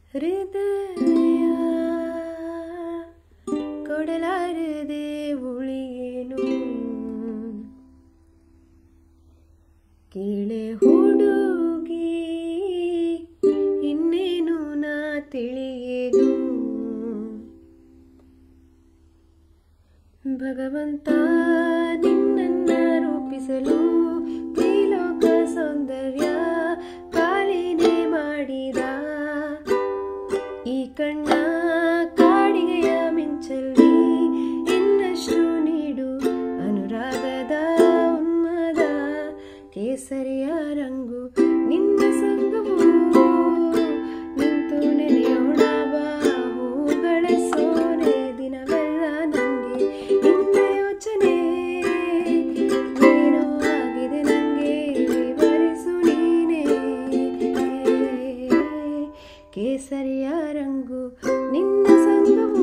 ಹೃದಯ ಕೊಡಲಾರದೆ ಉಳಿಯೇನು ಕೇಳೆ ಹುಡುಗಿ ಇನ್ನೇನು ನಾ ತಿಳಿಯೇನು ಭಗವಂತ ನಿನ್ನನ್ನ ರೂಪಿಸಲು ತ್ರಿಲೋಕ ಸೌಂದರ್ಯ ಕಾಲಿನೇ ಮಾಡಿದ ಈ ಕಣ್ಣ ಕಾಡಿಗೆಯ ಮಿಂಚಲ್ಲಿ ಇನ್ನಷ್ಟು ನೀಡು ಅನುರಾಗದ ಉನ್ಮಾದ ಕೇಸರಿಯ ರಂಗು ನಿನ್ನ ಸಂಗವು ನಿಂತು ನೆನೆಯೋಣ ಬಾ ಹೂಗಳ ಸೋನೆ ದಿನವೆಲ್ಲ ನಂಗೆ ನಿನ್ನ ಯೋಚನೆ ಏನೋ ಆಗಿದೆ ನಂಗೆ ವಿವರಿಸು ನೀನೇ ಕೇಸರಿಯ ರಂಗು ನಿನ್ನ ಸಂಗವು